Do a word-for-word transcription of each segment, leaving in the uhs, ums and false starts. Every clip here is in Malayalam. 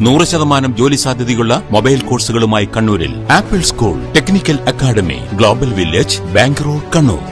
നൂറ് ശതമാനം ജോലി സാധ്യതയുള്ള മൊബൈൽ കോഴ്സുകളുമായി കണ്ണൂരിൽ Apple school, technical academy, global village, bank road, Kannur.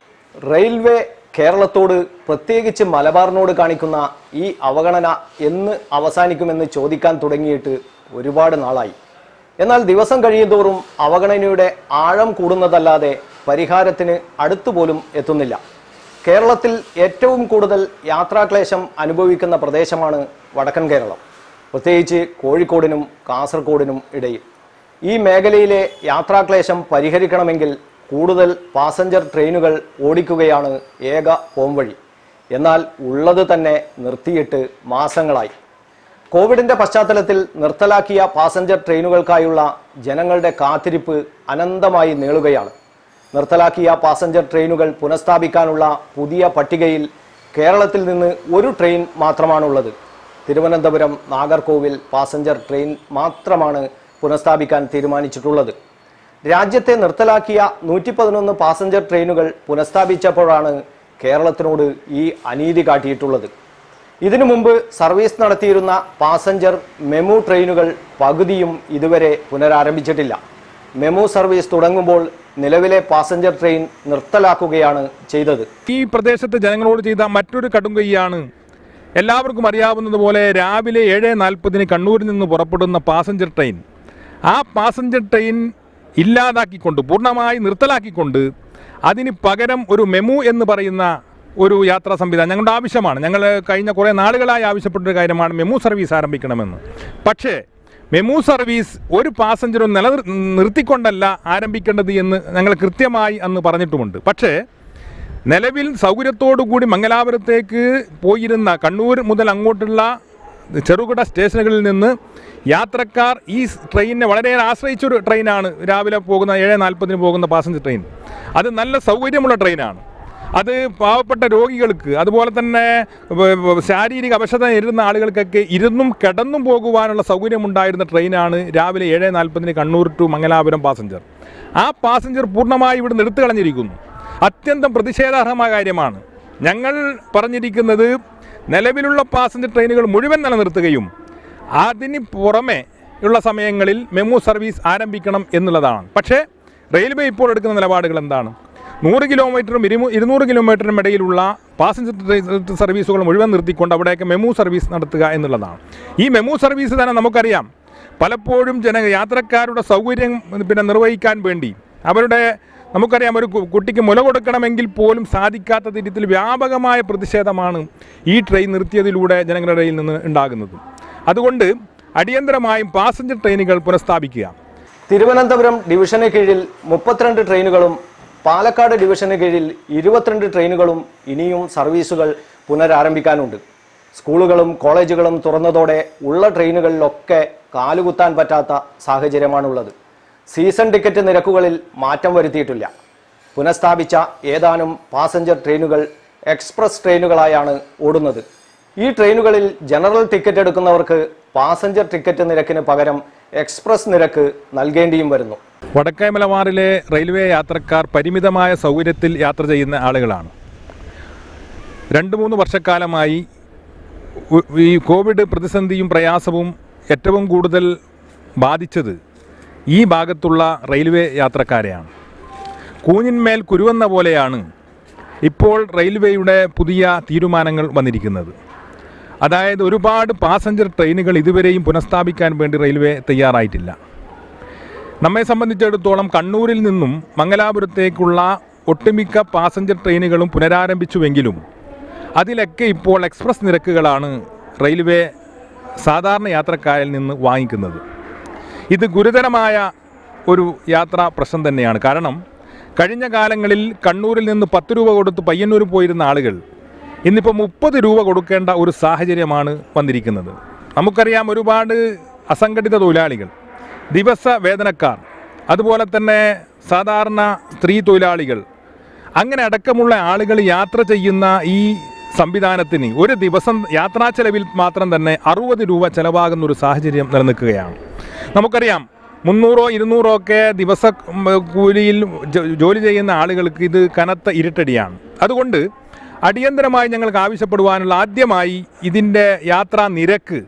Railway കേരളത്തോട്, പ്രത്യേകിച്ച് മലബാറിനോട് കാണിക്കുന്ന ഈ അവഗണന എന്ന് അവസാനിക്കുമെന്ന് ചോദിക്കാൻ തുടങ്ങിയിട്ട് ഒരുപാട് നാളായി. എന്നാൽ ദിവസം കഴിയുന്തോറും അവഗണനയുടെ ആഴം കൂടുന്നതല്ലാതെ പരിഹാരത്തിന് അടുത്തുപോലും എത്തുന്നില്ല. കേരളത്തിൽ ഏറ്റവും കൂടുതൽ യാത്രാക്ലേശം അനുഭവിക്കുന്ന പ്രദേശമാണ് വടക്കൻ കേരളം, പ്രത്യേകിച്ച് കോഴിക്കോടിനും കാസർഗോഡിനും ഇടയിൽ. ഈ മേഖലയിലെ യാത്രാക്ലേശം പരിഹരിക്കണമെങ്കിൽ കൂടുതൽ പാസഞ്ചർ ട്രെയിനുകൾ ഓടിക്കുകയാണ് ഏക പോംവഴി. എന്നാൽ ഉള്ളത് തന്നെ നിർത്തിയിട്ട് മാസങ്ങളായി. കോവിഡിൻ്റെ പശ്ചാത്തലത്തിൽ നിർത്തലാക്കിയ പാസഞ്ചർ ട്രെയിനുകൾക്കായുള്ള ജനങ്ങളുടെ കാത്തിരിപ്പ് അനന്തമായി നീളുകയാണ്. നിർത്തലാക്കിയ പാസഞ്ചർ ട്രെയിനുകൾ പുനഃസ്ഥാപിക്കാനുള്ള പുതിയ പട്ടികയിൽ കേരളത്തിൽ നിന്ന് ഒരു ട്രെയിൻ മാത്രമാണുള്ളത്. തിരുവനന്തപുരം നാഗർകോവിൽ പാസഞ്ചർ ട്രെയിൻ മാത്രമാണ് പുനഃസ്ഥാപിക്കാൻ തീരുമാനിച്ചിട്ടുള്ളത്. രാജ്യത്തെ നിർത്തലാക്കിയ നൂറ്റി പതിനൊന്ന് പാസഞ്ചർ ട്രെയിനുകൾ പുനഃസ്ഥാപിച്ചപ്പോഴാണ് കേരളത്തിനോട് ഈ അനീതി കാട്ടിയിട്ടുള്ളത്. ഇതിനു മുമ്പ് സർവീസ് നടത്തിയിരുന്ന പാസഞ്ചർ മെമു ട്രെയിനുകൾ പകുതിയും ഇതുവരെ പുനരാരംഭിച്ചിട്ടില്ല. മെമു സർവീസ് തുടങ്ങുമ്പോൾ നിലവിലെ പാസഞ്ചർ ട്രെയിൻ നിർത്തലാക്കുകയാണ് ചെയ്തത്. ഈ പ്രദേശത്തെ ജനങ്ങളോട് ചെയ്ത മറ്റൊരു കടുംകൈയാണ് എല്ലാവർക്കും അറിയാവുന്നതുപോലെ രാവിലെ ഏഴ് നാൽപ്പതിന് കണ്ണൂരിൽ നിന്ന് പുറപ്പെടുന്ന പാസഞ്ചർ ട്രെയിൻ, ആ പാസഞ്ചർ ട്രെയിൻ ഇല്ലാതാക്കിക്കൊണ്ട്, പൂർണ്ണമായി നിർത്തലാക്കിക്കൊണ്ട് അതിന് പകരം ഒരു മെമു എന്ന് പറയുന്ന ഒരു യാത്രാ സംവിധാനം ഞങ്ങളുടെ ആവശ്യമാണ്. ഞങ്ങൾ കഴിഞ്ഞ കുറേ നാളുകളായി ആവശ്യപ്പെട്ടൊരു കാര്യമാണ് മെമു സർവീസ് ആരംഭിക്കണമെന്ന്. പക്ഷേ മെമു സർവീസ് ഒരു പാസഞ്ചറും നില നിർത്തിക്കൊണ്ടല്ല ആരംഭിക്കേണ്ടത് എന്ന് ഞങ്ങൾ കൃത്യമായി അന്ന് പറഞ്ഞിട്ടുമുണ്ട്. പക്ഷേ നിലവിൽ സൗകര്യത്തോടുകൂടി മംഗലാപുരത്തേക്ക് പോയിരുന്ന കണ്ണൂർ മുതൽ അങ്ങോട്ടുള്ള ചെറുകിട സ്റ്റേഷനുകളിൽ നിന്ന് യാത്രക്കാർ ഈ ട്രെയിനിനെ വളരെയേറെ ആശ്രയിച്ചൊരു ട്രെയിനാണ് രാവിലെ പോകുന്ന ഏഴ് നാൽപ്പതിന് പോകുന്ന പാസഞ്ചർ ട്രെയിൻ. അത് നല്ല സൗകര്യമുള്ള ട്രെയിനാണ്. അത് പാവപ്പെട്ട രോഗികൾക്ക്, അതുപോലെ തന്നെ ശാരീരിക അവശത നേരിടുന്ന ആളുകൾക്കൊക്കെ ഇരുന്നും കിടന്നും പോകുവാനുള്ള സൗകര്യമുണ്ടായിരുന്ന ട്രെയിനാണ് രാവിലെ ഏഴ് നാൽപ്പതിന് കണ്ണൂർ ടു മംഗലാപുരം പാസഞ്ചർ. ആ പാസഞ്ചർ പൂർണ്ണമായി ഇവിടെ എടുത്തു കളഞ്ഞിരിക്കുന്നു. അത്യന്തം പ്രതിഷേധാർഹമായ കാര്യമാണ്. ഞങ്ങൾ പറഞ്ഞിരിക്കുന്നത് നിലവിലുള്ള പാസഞ്ചർ ട്രെയിനുകൾ മുഴുവൻ നിലനിർത്തുകയും അതിന് പുറമെ ഉള്ള സമയങ്ങളിൽ മെമു സർവീസ് ആരംഭിക്കണം എന്നുള്ളതാണ്. പക്ഷേ റെയിൽവേ ഇപ്പോൾ എടുക്കുന്ന നിലപാടുകൾ എന്താണ്? നൂറ് കിലോമീറ്ററും ഇരു ഇരുന്നൂറ് കിലോമീറ്ററിനും ഇടയിലുള്ള പാസഞ്ചർ സർവീസുകൾ മുഴുവൻ നിർത്തിക്കൊണ്ട് അവിടെയൊക്കെ മെമു സർവീസ് നടത്തുക എന്നുള്ളതാണ്. ഈ മെമു സർവീസ് തന്നെ നമുക്കറിയാം, പലപ്പോഴും ജന യാത്രക്കാരുടെ സൗകര്യം പിന്നെ നിർവഹിക്കാൻ വേണ്ടി അവരുടെ നമുക്കറിയാം ഒരു കുട്ടിക്ക് മുല കൊടുക്കണമെങ്കിൽ പോലും സാധിക്കാത്ത രീതിയിൽ വ്യാപകമായ പ്രതിഷേധമാണ് ഈ ട്രെയിൻ നിർത്തിയതിലൂടെ ജനങ്ങളുടെ ഇടയിൽ നിന്ന് ഉണ്ടാകുന്നത്. അതുകൊണ്ട് അടിയന്തരമായും പാസഞ്ചർ ട്രെയിനുകൾ പുനഃസ്ഥാപിക്കുക. തിരുവനന്തപുരം ഡിവിഷന് കീഴിൽ മുപ്പത്തിരണ്ട് ട്രെയിനുകളും പാലക്കാട് ഡിവിഷന് കീഴിൽ ഇരുപത്തിരണ്ട് ട്രെയിനുകളും ഇനിയും സർവീസുകൾ പുനരാരംഭിക്കാനുണ്ട്. സ്കൂളുകളും കോളേജുകളും തുറന്നതോടെ ഉള്ള ട്രെയിനുകളിലൊക്കെ കാലുകുത്താൻ പറ്റാത്ത സാഹചര്യമാണുള്ളത്. സീസൺ ടിക്കറ്റ് നിരക്കുകളിൽ മാറ്റം വരുത്തിയിട്ടില്ല. പുനഃസ്ഥാപിച്ച ഏതാനും പാസഞ്ചർ ട്രെയിനുകൾ എക്സ്പ്രസ് ട്രെയിനുകളായാണ് ഓടുന്നത്. ഈ ട്രെയിനുകളിൽ ജനറൽ ടിക്കറ്റ് എടുക്കുന്നവർക്ക് പാസഞ്ചർ ടിക്കറ്റ് നിരക്കിന് പകരം എക്സ്പ്രസ് നിരക്ക് നൽകേണ്ടിയും വരുന്നു. വടക്കേ മലബാറിലെ റെയിൽവേ യാത്രക്കാർ പരിമിതമായ സൗകര്യത്തിൽ യാത്ര ചെയ്യുന്ന ആളുകളാണ്. രണ്ട് മൂന്ന് വർഷക്കാലമായി ഈ കോവിഡ് പ്രതിസന്ധിയും പ്രയാസവും ഏറ്റവും കൂടുതൽ ബാധിച്ചത് ഈ ഭാഗത്തുള്ള റെയിൽവേ യാത്രക്കാരെയാണ്. കൂനിന്മേൽ കുരുവെന്ന പോലെയാണ് ഇപ്പോൾ റെയിൽവേയുടെ പുതിയ തീരുമാനങ്ങൾ വന്നിരിക്കുന്നത്. അതായത് ഒരുപാട് പാസഞ്ചർ ട്രെയിനുകൾ ഇതുവരെയും പുനഃസ്ഥാപിക്കാൻ വേണ്ടി റെയിൽവേ തയ്യാറായിട്ടില്ല. നമ്മെ സംബന്ധിച്ചിടത്തോളം കണ്ണൂരിൽ നിന്നും മംഗലാപുരത്തേക്കുള്ള ഒട്ടുമിക്ക പാസഞ്ചർ ട്രെയിനുകളും പുനരാരംഭിച്ചുവെങ്കിലും അതിലൊക്കെ ഇപ്പോൾ എക്സ്പ്രസ് നിരക്കുകളാണ് റെയിൽവേ സാധാരണ യാത്രക്കാരിൽ നിന്ന് വാങ്ങിക്കുന്നത്. ഇത് ഗുരുതരമായ ഒരു യാത്രാ പ്രശ്നം തന്നെയാണ്. കാരണം കഴിഞ്ഞ കാലങ്ങളിൽ കണ്ണൂരിൽ നിന്ന് പത്ത് രൂപ കൊടുത്ത് പയ്യന്നൂർ പോയിരുന്ന ആളുകൾ ഇന്നിപ്പോൾ മുപ്പത് രൂപ കൊടുക്കേണ്ട ഒരു സാഹചര്യമാണ് വന്നിരിക്കുന്നത്. നമുക്കറിയാം, ഒരുപാട് അസംഘടിത തൊഴിലാളികൾ, ദിവസ വേതനക്കാർ, അതുപോലെ തന്നെ സാധാരണ സ്ത്രീ തൊഴിലാളികൾ, അങ്ങനെ അടക്കമുള്ള ആളുകൾ യാത്ര ചെയ്യുന്ന ഈ സംവിധാനത്തിന് ഒരു ദിവസം യാത്രാ ചെലവിൽ മാത്രം തന്നെ അറുപത് രൂപ ചിലവാകുന്ന ഒരു സാഹചര്യം നിലനിൽക്കുകയാണ്. നമുക്കറിയാം, മുന്നൂറോ ഇരുന്നൂറോ ഒക്കെ ദിവസ കൂലിയിൽ ജോലി ചെയ്യുന്ന ആളുകൾക്ക് ഇത് കനത്ത ഇരുട്ടടിയാണ്. അതുകൊണ്ട് അടിയന്തരമായി ഞങ്ങൾക്ക് ആവശ്യപ്പെടുവാനുള്ള ആദ്യമായി ഇതിൻ്റെ യാത്രാ നിരക്ക്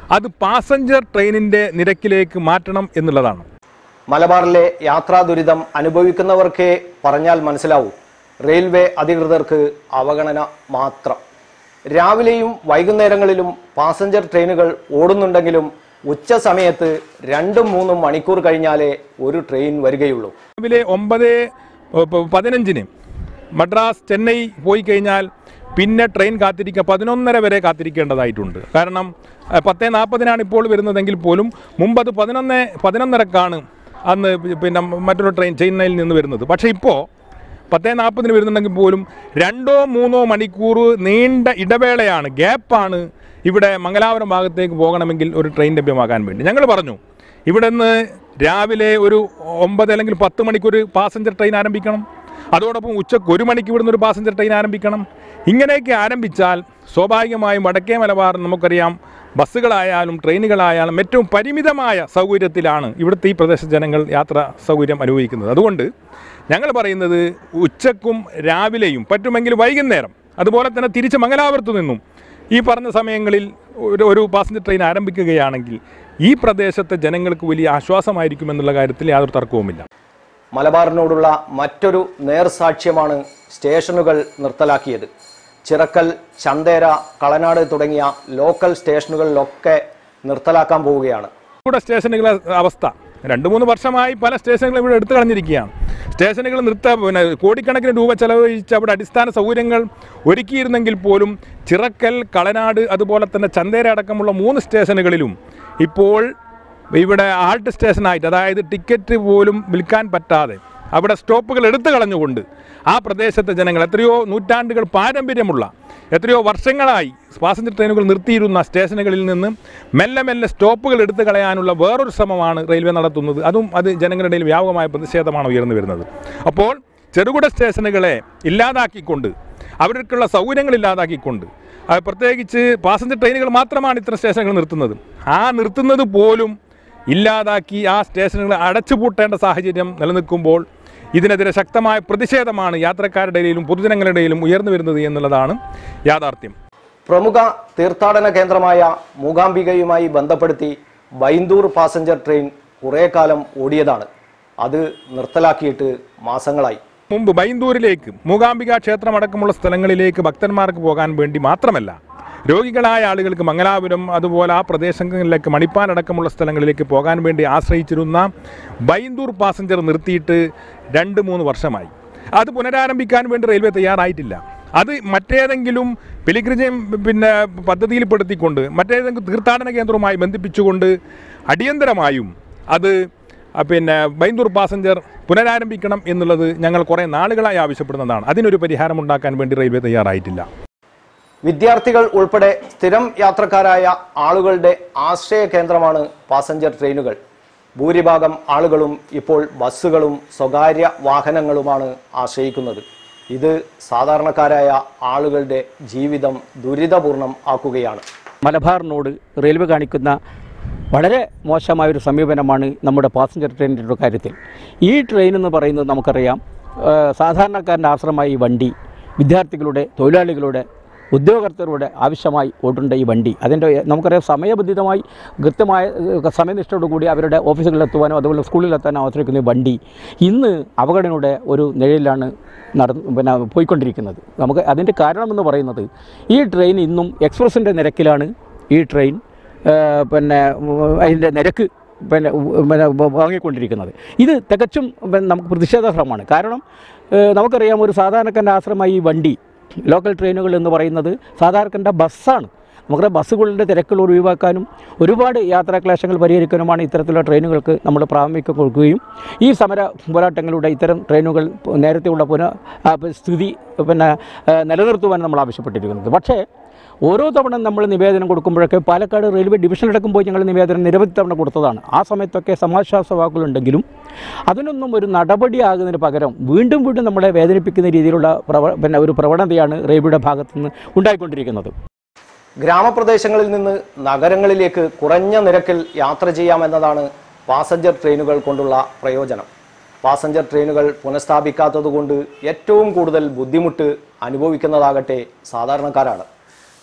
അത് പാസഞ്ചർ ട്രെയിനിൻ്റെ നിരക്കിലേക്ക് മാറ്റണം എന്നുള്ളതാണ്. മലബാറിലെ യാത്രാ ദുരിതം അനുഭവിക്കുന്നവർക്കേ പറഞ്ഞാൽ മനസ്സിലാവൂ. റെയിൽവേ അധികൃതർക്ക് അവഗണന മാത്രം. രാവിലെയും വൈകുന്നേരങ്ങളിലും പാസഞ്ചർ ട്രെയിനുകൾ ഓടുന്നുണ്ടെങ്കിലും ഉച്ച സമയത്ത് രണ്ടും മൂന്നും മണിക്കൂർ കഴിഞ്ഞാലേ ഒരു ട്രെയിൻ വരികയുള്ളൂ. രാവിലെ ഒമ്പത് പതിനഞ്ചിന് മദ്രാസ് ചെന്നൈ പോയി കഴിഞ്ഞാൽ പിന്നെ ട്രെയിൻ കാത്തിരിക്കുക പതിനൊന്നര വരെ കാത്തിരിക്കേണ്ടതായിട്ടുണ്ട്. കാരണം പത്ത് നാൽപ്പതിനാണ് ഇപ്പോൾ വരുന്നതെങ്കിൽ പോലും മുമ്പത് പതിനൊന്ന് പതിനൊന്നരക്കാണ് അന്ന് പിന്നെ മറ്റൊരു ട്രെയിൻ ചെന്നൈയിൽ നിന്ന് വരുന്നത്. പക്ഷേ ഇപ്പോൾ പത്ത് നാൽപ്പതിന് വരുന്നുണ്ടെങ്കിൽ പോലും രണ്ടോ മൂന്നോ മണിക്കൂർ നീണ്ട ഇടവേളയാണ്, ഗ്യാപ്പാണ് ഇവിടെ മംഗലാപുരം ഭാഗത്തേക്ക് പോകണമെങ്കിൽ ഒരു ട്രെയിൻ ലഭ്യമാക്കാൻ വേണ്ടി. ഞങ്ങൾ പറഞ്ഞു ഇവിടെ നിന്ന് രാവിലെ ഒരു ഒമ്പത് അല്ലെങ്കിൽ പത്ത് മണിക്കൊരു പാസഞ്ചർ ട്രെയിൻ ആരംഭിക്കണം, അതോടൊപ്പം ഉച്ചയ്ക്ക് ഒരു മണിക്ക് ഇവിടുന്ന് ഒരു പാസഞ്ചർ ട്രെയിൻ ആരംഭിക്കണം. ഇങ്ങനെയൊക്കെ ആരംഭിച്ചാൽ സ്വാഭാവികമായും വടക്കേ മലബാർ നമുക്കറിയാം ബസ്സുകളായാലും ട്രെയിനുകളായാലും ഏറ്റവും പരിമിതമായ സൗകര്യത്തിലാണ് ഇവിടുത്തെ ഈ പ്രദേശ ജനങ്ങൾ യാത്രാ സൗകര്യം അനുഭവിക്കുന്നത്. അതുകൊണ്ട് ഞങ്ങൾ പറയുന്നത് ഉച്ചക്കും രാവിലെയും പറ്റുമെങ്കിൽ വൈകുന്നേരം അതുപോലെ തന്നെ തിരിച്ച് മംഗലാപുരത്തു നിന്നും ഈ പറഞ്ഞ സമയങ്ങളിൽ ഒരു ഒരു പാസഞ്ചർ ട്രെയിൻ ആരംഭിക്കുകയാണെങ്കിൽ ഈ പ്രദേശത്തെ ജനങ്ങൾക്ക് വലിയ ആശ്വാസമായിരിക്കുമെന്നുള്ള കാര്യത്തിൽ യാതൊരു തർക്കവുമില്ല. മലബാറിനോടുള്ള മറ്റൊരു നേർസാക്ഷ്യമാണ് സ്റ്റേഷനുകൾ നിർത്തലാക്കിയത്. ചിറക്കൽ, ചന്തേര, കളനാട് തുടങ്ങിയ ലോക്കൽ സ്റ്റേഷനുകളിലൊക്കെ നിർത്തലാക്കാൻ പോവുകയാണ്. ഇവിടെ സ്റ്റേഷനുകളെ അവസ്ഥ രണ്ട് മൂന്ന് വർഷമായി പല സ്റ്റേഷനുകളും ഇവിടെ എടുത്തു കളഞ്ഞിരിക്കുകയാണ്. സ്റ്റേഷനുകൾ നിർത്ത പിന്നെ കോടിക്കണക്കിന് രൂപ ചെലവഴിച്ച് അവിടെ അടിസ്ഥാന സൗകര്യങ്ങൾ ഒരുക്കിയിരുന്നെങ്കിൽ പോലും ചിറക്കൽ, കളനാട് അതുപോലെ തന്നെ ചന്തേര അടക്കമുള്ള മൂന്ന് സ്റ്റേഷനുകളിലും ഇപ്പോൾ ഇവിടെ ആൾട്ട് സ്റ്റേഷനായിട്ട്, അതായത് ടിക്കറ്റ് പോലും വിൽക്കാൻ പറ്റാതെ അവിടെ സ്റ്റോപ്പുകൾ എടുത്തു കളഞ്ഞുകൊണ്ട് ആ പ്രദേശത്തെ ജനങ്ങൾ എത്രയോ നൂറ്റാണ്ടുകൾ പാരമ്പര്യമുള്ള എത്രയോ വർഷങ്ങളായി പാസഞ്ചർ ട്രെയിനുകൾ നിർത്തിയിരുന്ന സ്റ്റേഷനുകളിൽ നിന്ന് മെല്ലെ മെല്ലെ സ്റ്റോപ്പുകൾ എടുത്തു കളയാനുള്ള വേറൊരു ശ്രമമാണ് റെയിൽവേ നടത്തുന്നത്. അതും അത് ജനങ്ങളുടെ ഇടയിൽ വ്യാപകമായ പ്രതിഷേധമാണ് ഉയർന്നു വരുന്നത്. അപ്പോൾ ചെറുകിട സ്റ്റേഷനുകളെ ഇല്ലാതാക്കിക്കൊണ്ട് അവർക്കുള്ള സൗകര്യങ്ങൾ ഇല്ലാതാക്കിക്കൊണ്ട് പ്രത്യേകിച്ച് പാസഞ്ചർ ട്രെയിനുകൾ മാത്രമാണ് ഇത്തരം സ്റ്റേഷനുകൾ നിർത്തുന്നത്. ആ നിർത്തുന്നത് പോലും ഇല്ലാതാക്കി ആ സ്റ്റേഷനുകൾ അടച്ചുപൂട്ടേണ്ട സാഹചര്യം നിലനിൽക്കുമ്പോൾ ഇതിനെതിരെ ശക്തമായ പ്രതിഷേധമാണ് യാത്രക്കാരുടെ ഇടയിലും പൊതുജനങ്ങളുടെ ഇടയിലും ഉയർന്നു വരുന്നത് എന്നുള്ളതാണ് യാഥാർത്ഥ്യം. പ്രമുഖ തീർത്ഥാടന കേന്ദ്രമായ മൂകാംബികയുമായി ബന്ധപ്പെടുത്തി ബൈന്ദൂർ പാസഞ്ചർ ട്രെയിൻ കുറേ കാലം ഓടിയതാണ്. അത് നിർത്തലാക്കിയിട്ട് മാസങ്ങളായി. മുമ്പ് ബൈന്ദൂരിലേക്ക് മൂകാംബിക ക്ഷേത്രമടക്കമുള്ള സ്ഥലങ്ങളിലേക്ക് ഭക്തന്മാർക്ക് പോകാൻ വേണ്ടി മാത്രമല്ല, രോഗികളായ ആളുകൾക്ക് മംഗലാപുരം അതുപോലെ ആ പ്രദേശങ്ങളിലേക്ക് മണിപ്പാൽ അടക്കമുള്ള സ്ഥലങ്ങളിലേക്ക് പോകാൻ വേണ്ടി ആശ്രയിച്ചിരുന്ന ബൈന്ദൂർ പാസഞ്ചർ നിർത്തിയിട്ട് രണ്ട് മൂന്ന് വർഷമായി. അത് പുനരാരംഭിക്കാൻ വേണ്ടി റെയിൽവേ തയ്യാറായിട്ടില്ല. അത് മറ്റേതെങ്കിലും പിലിഗ്രിമേജ് പിന്നെ പദ്ധതിയിൽപ്പെടുത്തിക്കൊണ്ട് മറ്റേതെങ്കിലും തീർത്ഥാടന കേന്ദ്രവുമായി ബന്ധിപ്പിച്ചുകൊണ്ട് അടിയന്തരമായും അത് പിന്നെ ബൈന്ദൂർ പാസഞ്ചർ പുനരാരംഭിക്കണം എന്നുള്ളത് ഞങ്ങൾ കുറേ നാളുകളായി ആവശ്യപ്പെടുന്നതാണ്. അതിനൊരു പരിഹാരം ഉണ്ടാക്കാൻ വേണ്ടി റെയിൽവേ തയ്യാറായിട്ടില്ല. വിദ്യാർത്ഥികൾ ഉൾപ്പെടെ സ്ഥിരം യാത്രക്കാരായ ആളുകളുടെ ആശ്രയ കേന്ദ്രമാണ് പാസഞ്ചർ ട്രെയിനുകൾ. ഭൂരിഭാഗം ആളുകളും ഇപ്പോൾ ബസ്സുകളും സ്വകാര്യ വാഹനങ്ങളുമാണ് ആശ്രയിക്കുന്നത്. ഇത് സാധാരണക്കാരായ ആളുകളുടെ ജീവിതം ദുരിതപൂർണം ആക്കുകയാണ്. മലബാറിനോട് റെയിൽവേ കാണിക്കുന്ന വളരെ മോശമായൊരു സമീപനമാണ് നമ്മുടെ പാസഞ്ചർ ട്രെയിനിൻ്റെ കാര്യത്തിൽ. ഈ ട്രെയിൻ എന്ന് പറയുന്നത് നമുക്കറിയാം, സാധാരണക്കാരൻ്റെ ആശ്രമമായ ഈ വണ്ടി വിദ്യാർത്ഥികളുടെ, തൊഴിലാളികളുടെ, ഉദ്യോഗസ്ഥരുടെ ആവശ്യമായി ഓടേണ്ട ഈ വണ്ടി അതിൻ്റെ നമുക്കറിയാം സമയബന്ധിതമായി കൃത്യമായ സമയനിഷ്ഠയോടുകൂടി അവരുടെ ഓഫീസുകളിലെത്തുവാനോ അതുപോലെ സ്കൂളിലെത്താനോ ആശ്രയിക്കുന്ന ഈ വണ്ടി ഇന്ന് അവഗണനയുടെ ഒരു നിഴലിലാണ് നടന്ന് പിന്നെ പോയിക്കൊണ്ടിരിക്കുന്നത്. നമുക്ക് അതിൻ്റെ കാരണമെന്ന് പറയുന്നത് ഈ ട്രെയിൻ ഇന്നും എക്സ്പ്രസിൻ്റെ നിരക്കിലാണ് ഈ ട്രെയിൻ പിന്നെ അതിൻ്റെ നിരക്ക് പിന്നെ പിന്നെ വാങ്ങിക്കൊണ്ടിരിക്കുന്നത്. ഇത് തികച്ചും നമുക്ക് പ്രതിഷേധാർഹമാണ്. കാരണം നമുക്കറിയാം ഒരു സാധാരണക്കാരൻ്റെ ആശ്രമമായി ഈ വണ്ടി ലോക്കൽ ട്രെയിനുകൾ എന്ന് പറയുന്നത് സാധാരണക്കാരൻ്റെ ബസ്സാണ്. നമുക്കറിയാം ബസ്സുകളുടെ തിരക്കുകൾ ഒഴിവാക്കാനും ഒരുപാട് യാത്രാക്ലേശങ്ങൾ പരിഹരിക്കാനുമാണ് ഇത്തരത്തിലുള്ള ട്രെയിനുകൾക്ക് നമ്മൾ പ്രാമുഖ്യം കൊടുക്കുകയും ഈ സമര പോരാട്ടങ്ങളുടെ ഇത്തരം ട്രെയിനുകൾ നേരത്തെയുള്ള പുനഃ സ്ഥിതി പിന്നെ നിലനിർത്തുവാൻ നമ്മൾ ആവശ്യപ്പെട്ടിരിക്കുന്നത്. പക്ഷേ ഓരോ തവണ നമ്മൾ നിവേദനം കൊടുക്കുമ്പോഴൊക്കെ പാലക്കാട് റെയിൽവേ ഡിവിഷനിലടക്കം പോയി ഞങ്ങൾ നിവേദനം നിരവധി തവണ കൊടുത്തതാണ്. ആ സമയത്തൊക്കെ സമാശ്വാസ വാക്കുകളുണ്ടെങ്കിലും അതിനൊന്നും ഒരു നടപടിയാകുന്നതിന് പകരം വീണ്ടും വീണ്ടും നമ്മളെ വേദനിപ്പിക്കുന്ന രീതിയിലുള്ള പ്രവ പിന്നെ ഒരു പ്രവണതയാണ് റെയിൽവേയുടെ ഭാഗത്തു നിന്ന് ഉണ്ടായിക്കൊണ്ടിരിക്കുന്നത്. ഗ്രാമപ്രദേശങ്ങളിൽ നിന്ന് നഗരങ്ങളിലേക്ക് കുറഞ്ഞ നിരക്കിൽ യാത്ര ചെയ്യാമെന്നതാണ് പാസഞ്ചർ ട്രെയിനുകൾ കൊണ്ടുള്ള പ്രയോജനം. പാസഞ്ചർ ട്രെയിനുകൾ പുനഃസ്ഥാപിക്കാത്തതുകൊണ്ട് ഏറ്റവും കൂടുതൽ ബുദ്ധിമുട്ട് അനുഭവിക്കുന്നതാകട്ടെ സാധാരണക്കാരാണ്.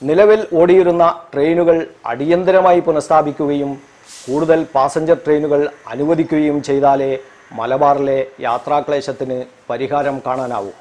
നിലവിൽ ഓടിയിരുന്ന ട്രെയിനുകൾ അടിയന്തരമായി പുനഃസ്ഥാപിക്കുകയും കൂടുതൽ പാസഞ്ചർ ട്രെയിനുകൾ അനുവദിക്കുകയും ചെയ്താലേ മലബാറിലെ യാത്രാക്ലേശത്തിന് പരിഹാരം കാണാനാവൂ.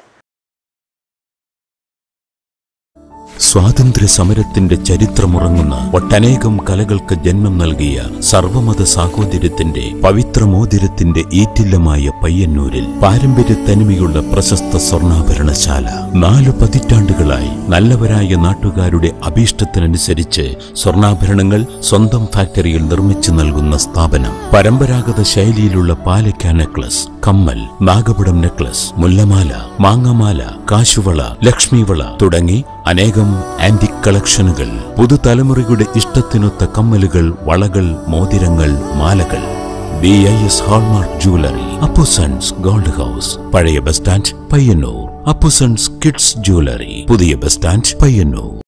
സ്വാതന്ത്ര്യ സമരത്തിന്റെ ചരിത്രമുറങ്ങുന്ന ഒട്ടനേകം കലകൾക്ക് ജന്മം നൽകിയ സർവമത സാഹോദര്യത്തിന്റെ പവിത്രമോതിരത്തിന്റെ ഈറ്റില്ലമായ പയ്യന്നൂരിൽ പാരമ്പര്യ തനിമയുള്ള പ്രശസ്ത സ്വർണ്ണാഭരണശാല നാലു പതിറ്റാണ്ടുകളായി നല്ലവരായ നാട്ടുകാരുടെ അഭീഷ്ടത്തിനനുസരിച്ച് സ്വർണ്ണാഭരണങ്ങൾ സ്വന്തം ഫാക്ടറിയിൽ നിർമ്മിച്ചു നൽകുന്ന സ്ഥാപനം. പരമ്പരാഗത ശൈലിയിലുള്ള പാലക്ക നെക്ലസ്, കമ്മൽ, നാഗപടം നെക്ലസ്, മുല്ലമാല, മാങ്ങമാല, കാശുവള, ലക്ഷ്മിവള തുടങ്ങി അനേകം ആന്റിക് കളക്ഷനുകൾ, പുതുതലമുറയുടെ ഇഷ്ടത്തിനൊത്ത കമ്മലുകൾ, വളകൾ, മോതിരങ്ങൾ, മാലകൾ. B I S hallmark jewellery, Appusons gold house, പഴയ bus stand Payyanur. Appusons kids jewellery, പുതിയ ബസ് സ്റ്റാൻഡ് പയ്യന്നൂർ.